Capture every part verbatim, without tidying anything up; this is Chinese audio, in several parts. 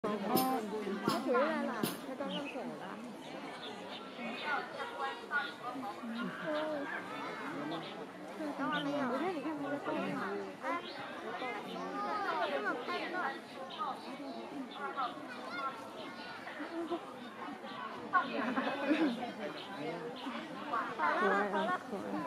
哦，他回来了，他刚刚走了。哦，等会儿没有，我看你看他在动吗？哎，这么拍呢？好了好了。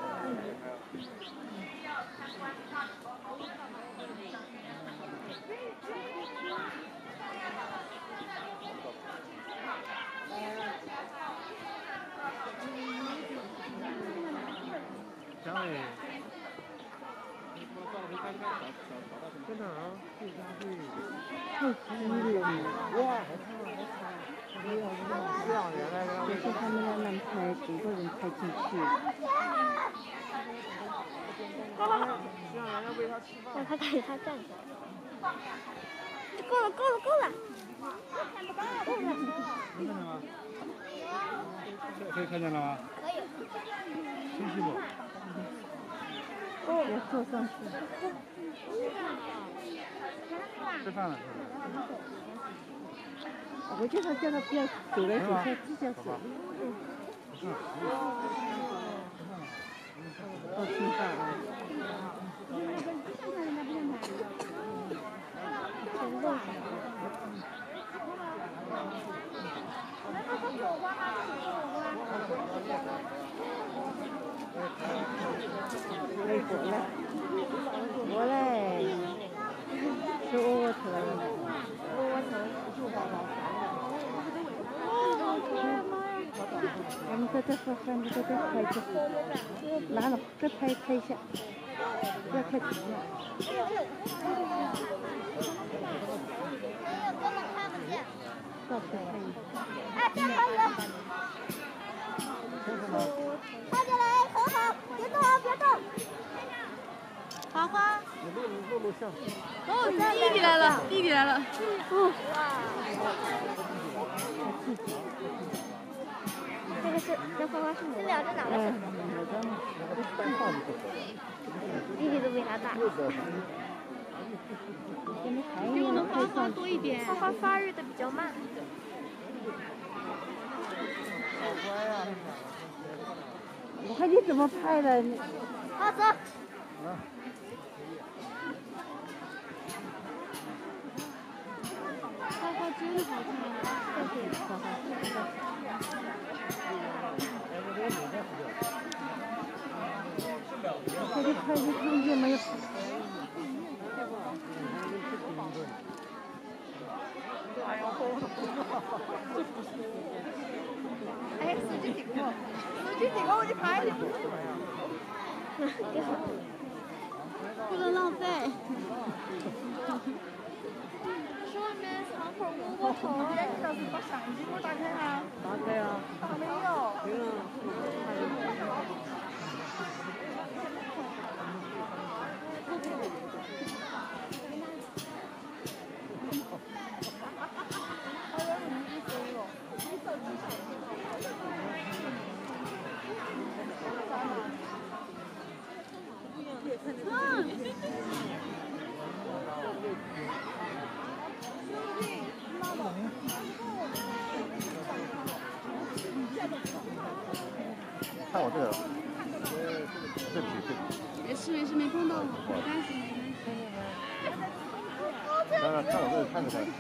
蒋伟，在哪儿啊？去家去。太激烈了！哇，好看啊，好看！没有，这样原来让就是他们要能拍几个人拍进去。 好了。 这样人家喂他吃饭。 让他带他站起来。够了够了够了！看不到够了。 能看见吗？可以看见了吗？ 可以。 清晰不？ 哦，别坐上去。 吃饭了。 我叫他叫他不要走来走去，自己走。 嗯。 好吃饭啊！ 真的。 来过来，过来，吃窝窝头。 窝窝头。 我们在这喝饭，你在这拍一下，拿了再拍拍一下，不要太紧了。照片拍一下。 哎，别拍人！拍下来，很好，别动啊，别动。花花。 你录录录像。 哦，弟弟来了，弟弟来了。 嗯。这个是跟花花是母的，两只哪个是？弟弟都比他大。 比我们花花多一点。 花花发育的比较慢。 好乖呀！ 我看你怎么拍的。 好，走。 来。 花花真好看。 谢谢花花。快点拍的中间没有。 哎，手机顶我，手机顶我我就拍你。不能浪费。说外面藏会窝窝头。哎，你老师把相机给我打开啊。 打开啊。 还没有。 看我这个，对不起对不起。 没事没事，没碰到我，没关系没关系。 来来，看我这个，看着看。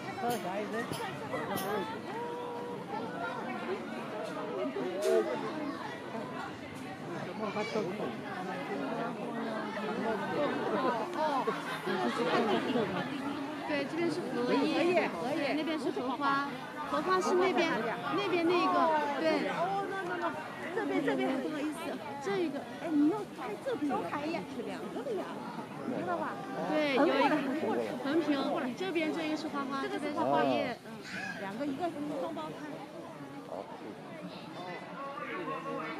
对，这边是荷叶，荷叶，那边是荷花，荷花是那边那边那个，对。哦，那那那，这边这边不好意思，这一个，哎，你要拍这边，都拍一眼，是两个的呀，你知道吧？对，有一个横屏，你这边这个是花花，这边是荷叶，嗯，两个一个双胞胎。 好。